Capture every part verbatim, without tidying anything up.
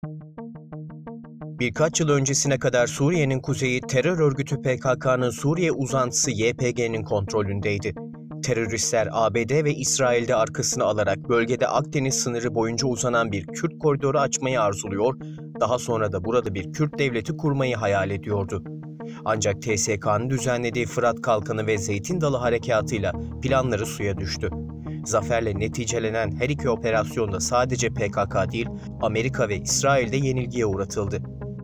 Birkaç yıl öncesine kadar Suriye'nin kuzeyi terör örgütü P K K'nın Suriye uzantısı Y P G'nin kontrolündeydi. Teröristler A B D ve İsrail'de arkasını alarak bölgede Akdeniz sınırı boyunca uzanan bir Kürt koridoru açmayı arzuluyor, daha sonra da burada bir Kürt devleti kurmayı hayal ediyordu. Ancak T S K'nın düzenlediği Fırat Kalkanı ve Zeytin Dalı harekatıyla planları suya düştü. Zaferle neticelenen her iki operasyonda sadece P K K değil, Amerika ve İsrail'de yenilgiye uğratıldı.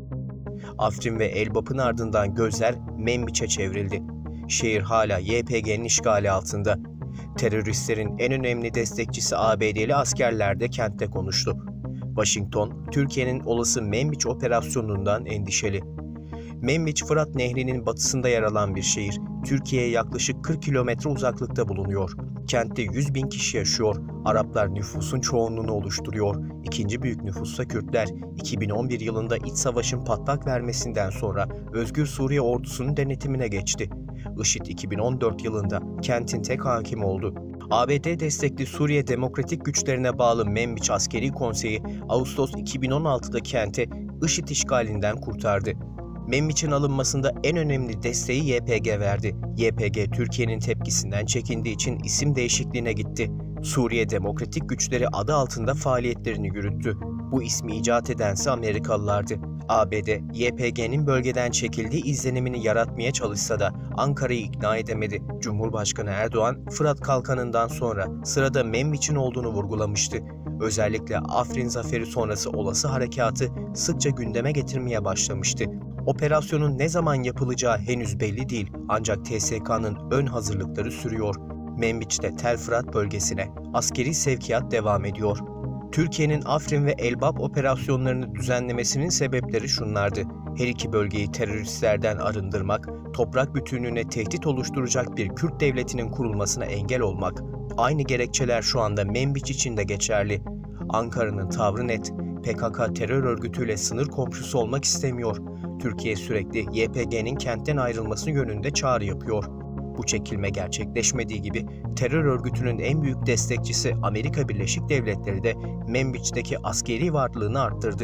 Afrin ve Elbap'ın ardından gözler Menbiç'e çevrildi. Şehir hala Y P G'nin işgali altında. Teröristlerin en önemli destekçisi A B D'li askerler de kentte konuştu. Washington, Türkiye'nin olası Menbiç operasyonundan endişeli. Menbiç, Fırat Nehri'nin batısında yer alan bir şehir. Türkiye'ye yaklaşık kırk kilometre uzaklıkta bulunuyor. Kentte yüz bin kişi yaşıyor. Araplar nüfusun çoğunluğunu oluşturuyor. İkinci büyük nüfussa Kürtler. iki bin on bir yılında iç savaşın patlak vermesinden sonra Özgür Suriye ordusunun denetimine geçti. IŞİD iki bin on dört yılında kentin tek hakimi oldu. A B D destekli Suriye Demokratik Güçlerine bağlı Menbiç Askeri Konseyi Ağustos iki bin on altıda kenti IŞİD işgalinden kurtardı. Menbiç'in alınmasında en önemli desteği Y P G verdi. Y P G, Türkiye'nin tepkisinden çekindiği için isim değişikliğine gitti. Suriye Demokratik Güçleri adı altında faaliyetlerini yürüttü. Bu ismi icat edense Amerikalılardı. A B D, Y P G'nin bölgeden çekildiği izlenimini yaratmaya çalışsa da Ankara'yı ikna edemedi. Cumhurbaşkanı Erdoğan, Fırat Kalkanı'ndan sonra sırada Menbiç'in olduğunu vurgulamıştı. Özellikle Afrin zaferi sonrası olası harekatı sıkça gündeme getirmeye başlamıştı. Operasyonun ne zaman yapılacağı henüz belli değil, ancak T S K'nın ön hazırlıkları sürüyor. Menbiç'te Tel Fırat bölgesine askeri sevkiyat devam ediyor. Türkiye'nin Afrin ve Elbap operasyonlarını düzenlemesinin sebepleri şunlardı. Her iki bölgeyi teröristlerden arındırmak, toprak bütünlüğüne tehdit oluşturacak bir Kürt devletinin kurulmasına engel olmak. Aynı gerekçeler şu anda Menbiç için de geçerli. Ankara'nın tavrı net. P K K terör örgütüyle sınır komşusu olmak istemiyor. Türkiye sürekli Y P G'nin kentten ayrılması yönünde çağrı yapıyor. Bu çekilme gerçekleşmediği gibi terör örgütünün en büyük destekçisi Amerika Birleşik Devletleri de Menbiç'teki askeri varlığını arttırdı.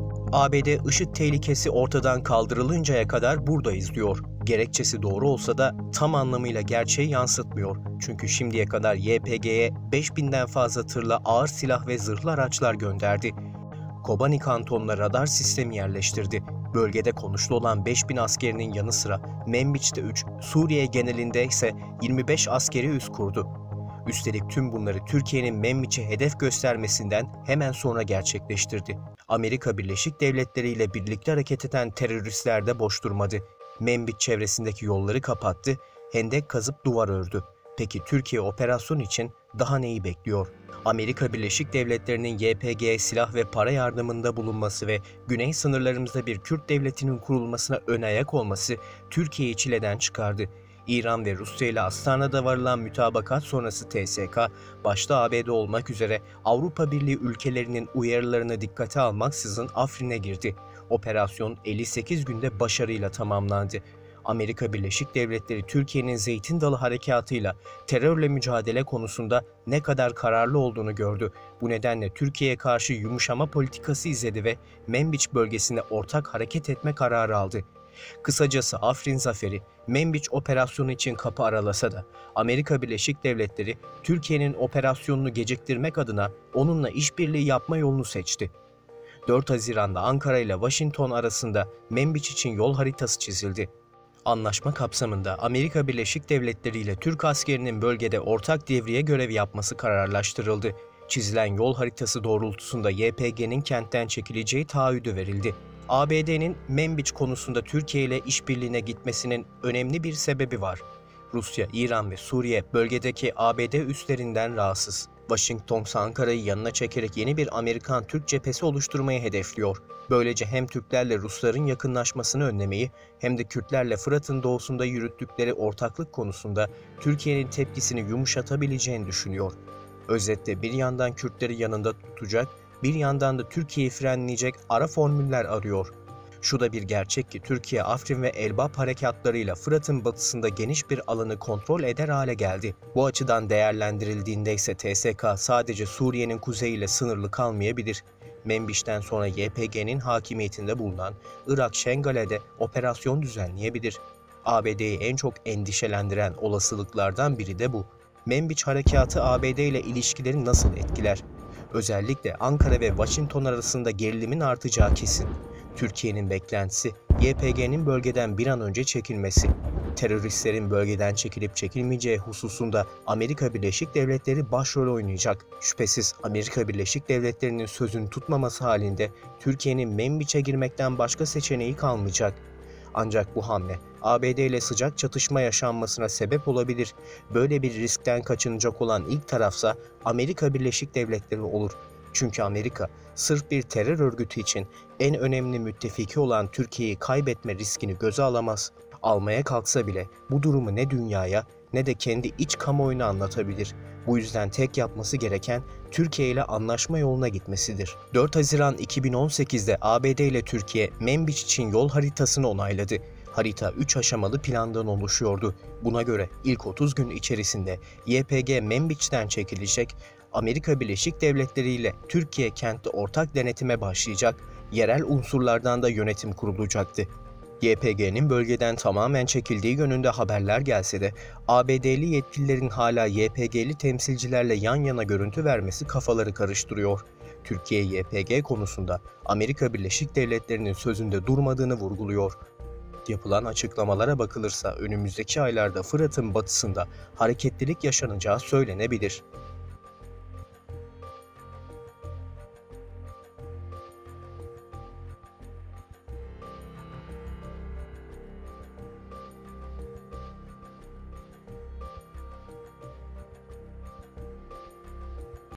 A B D IŞİD tehlikesi ortadan kaldırılıncaya kadar buradayız diyor. Gerekçesi doğru olsa da tam anlamıyla gerçeği yansıtmıyor. Çünkü şimdiye kadar Y P G'ye beş binden fazla tırla ağır silah ve zırhlı araçlar gönderdi. Kobani kantonuna radar sistemi yerleştirdi. Bölgede konuşlu olan beş bin askerinin yanı sıra Menbiç'te üç, Suriye genelinde ise yirmi beş askeri üs kurdu. Üstelik tüm bunları Türkiye'nin Menbiç'e hedef göstermesinden hemen sonra gerçekleştirdi. Amerika Birleşik Devletleri ile birlikte hareket eden teröristler de boş durmadı. Menbiç çevresindeki yolları kapattı, hendek kazıp duvar ördü. Peki Türkiye operasyon için daha neyi bekliyor? Amerika Birleşik Devletleri'nin Y P G'ye silah ve para yardımında bulunması ve güney sınırlarımızda bir Kürt devletinin kurulmasına ön ayak olması Türkiye'yi çileden çıkardı. İran ve Rusya ile Astana'da varılan mütabakat sonrası T S K, başta A B D olmak üzere Avrupa Birliği ülkelerinin uyarılarını dikkate almaksızın Afrin'e girdi. Operasyon elli sekiz günde başarıyla tamamlandı. Amerika Birleşik Devletleri Türkiye'nin Zeytin Dalı harekatıyla terörle mücadele konusunda ne kadar kararlı olduğunu gördü. Bu nedenle Türkiye'ye karşı yumuşama politikası izledi ve Menbiç bölgesinde ortak hareket etme kararı aldı. Kısacası Afrin zaferi, Menbiç operasyonu için kapı aralasa da Amerika Birleşik Devletleri Türkiye'nin operasyonunu geciktirmek adına onunla işbirliği yapma yolunu seçti. dört Haziran'da Ankara ile Washington arasında Menbiç için yol haritası çizildi. Anlaşma kapsamında Amerika Birleşik Devletleri ile Türk askerinin bölgede ortak devriye görev yapması kararlaştırıldı. Çizilen yol haritası doğrultusunda Y P G'nin kentten çekileceği taahhüdü verildi. A B D'nin Menbiç konusunda Türkiye ile işbirliğine gitmesinin önemli bir sebebi var. Rusya, İran ve Suriye bölgedeki A B D üslerinden rahatsız. Washington, Ankara'yı yanına çekerek yeni bir Amerikan-Türk cephesi oluşturmayı hedefliyor. Böylece hem Türklerle Rusların yakınlaşmasını önlemeyi hem de Kürtlerle Fırat'ın doğusunda yürüttükleri ortaklık konusunda Türkiye'nin tepkisini yumuşatabileceğini düşünüyor. Özetle bir yandan Kürtleri yanında tutacak, bir yandan da Türkiye'yi frenleyecek ara formüller arıyor. Şu da bir gerçek ki Türkiye, Afrin ve Elbap harekatlarıyla Fırat'ın batısında geniş bir alanı kontrol eder hale geldi. Bu açıdan değerlendirildiğinde ise T S K sadece Suriye'nin kuzeyiyle sınırlı kalmayabilir. Menbiş'ten sonra Y P G'nin hakimiyetinde bulunan Irak Şengale'de operasyon düzenleyebilir. A B D'yi en çok endişelendiren olasılıklardan biri de bu. Menbiç harekatı A B D ile ilişkileri nasıl etkiler? Özellikle Ankara ve Washington arasında gerilimin artacağı kesin. Türkiye'nin beklentisi Y P G'nin bölgeden bir an önce çekilmesi. Teröristlerin bölgeden çekilip çekilmeyeceği hususunda Amerika Birleşik Devletleri başrol oynayacak. Şüphesiz Amerika Birleşik Devletleri'nin sözünü tutmaması halinde Türkiye'nin Menbiç'e girmekten başka seçeneği kalmayacak. Ancak bu hamle A B D ile sıcak çatışma yaşanmasına sebep olabilir. Böyle bir riskten kaçınacak olan ilk tarafsa Amerika Birleşik Devletleri olur. Çünkü Amerika sırf bir terör örgütü için en önemli müttefiki olan Türkiye'yi kaybetme riskini göze alamaz. Almaya kalksa bile bu durumu ne dünyaya ne de kendi iç kamuoyuna anlatabilir. Bu yüzden tek yapması gereken Türkiye ile anlaşma yoluna gitmesidir. dört Haziran iki bin on sekiz'de A B D ile Türkiye Menbiç için yol haritasını onayladı. Harita üç aşamalı plandan oluşuyordu. Buna göre ilk otuz gün içerisinde Y P G Menbiç'ten çekilecek, Amerika Birleşik Devletleri ile Türkiye kentte ortak denetime başlayacak, yerel unsurlardan da yönetim kurulacaktı. Y P G'nin bölgeden tamamen çekildiği yönünde haberler gelse de A B D'li yetkililerin hala Y P G'li temsilcilerle yan yana görüntü vermesi kafaları karıştırıyor. Türkiye Y P G konusunda Amerika Birleşik Devletleri'nin sözünde durmadığını vurguluyor. Yapılan açıklamalara bakılırsa önümüzdeki aylarda Fırat'ın batısında hareketlilik yaşanacağı söylenebilir.